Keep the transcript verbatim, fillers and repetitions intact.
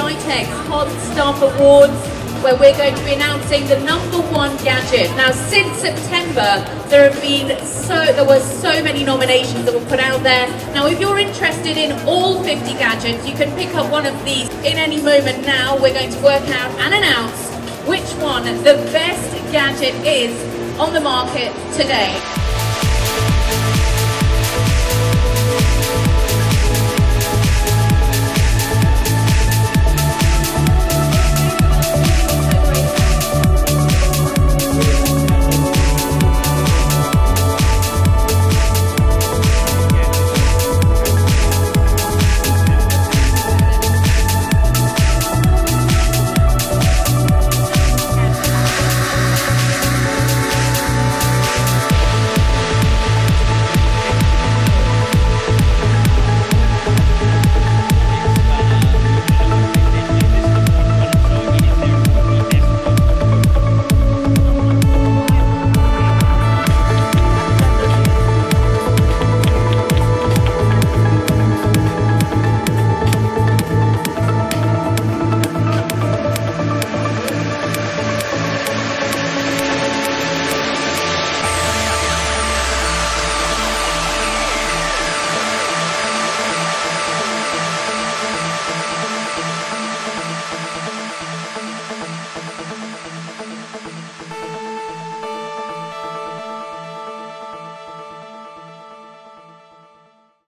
GITEX Hot Stuff Awards, where we're going to be announcing the number one gadget. Now, since September, there have been so there were so many nominations that were put out there. Now, if you're interested in all fifty gadgets, you can pick up one of these in any moment. Now, we're going to work out and announce which one the best gadget is on the market today.